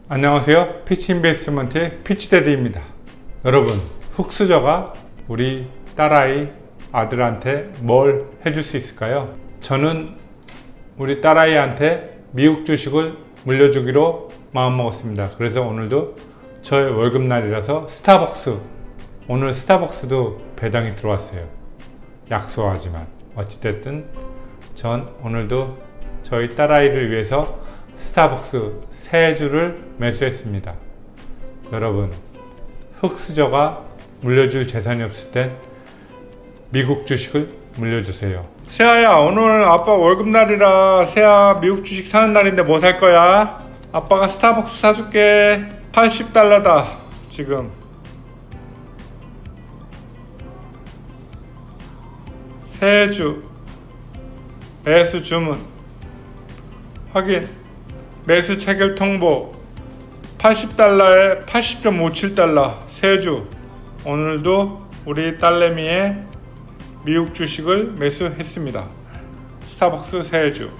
안녕하세요. 피치인베스트먼트의 피치데드입니다. 여러분, 흑수저가 우리 딸아이 아들한테 뭘 해줄 수 있을까요? 저는 우리 딸아이한테 미국 주식을 물려주기로 마음먹었습니다. 그래서 오늘도 저의 월급날이라서 오늘 스타벅스도 배당이 들어왔어요. 약소하지만 어찌됐든 전 오늘도 저희 딸아이를 위해서 스타벅스 3주를 매수했습니다. 여러분, 흑수저가 물려줄 재산이 없을 땐 미국 주식을 물려주세요. 세아야, 오늘 아빠 월급날이라 세아 미국 주식 사는 날인데 뭐 살 거야? 아빠가 스타벅스 사줄게. $80다 지금. 세주 매수 주문 확인, 매수 체결 통보. $80에 80.57달러 세주. 오늘도 우리 딸내미의 미국 주식을 매수했습니다. 스타벅스 세주.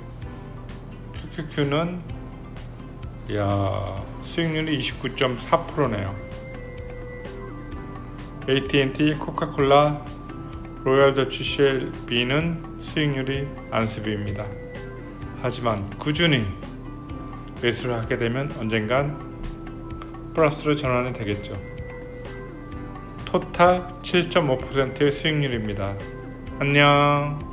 QQQ는 수익률이 29.4%네요. AT&T, 코카콜라, 로얄 더치 쉘 B는 수익률이 안습입니다. 하지만 꾸준히 매수를 하게 되면 언젠간 플러스로 전환이 되겠죠. 토탈 7.5%의 수익률입니다. 안녕.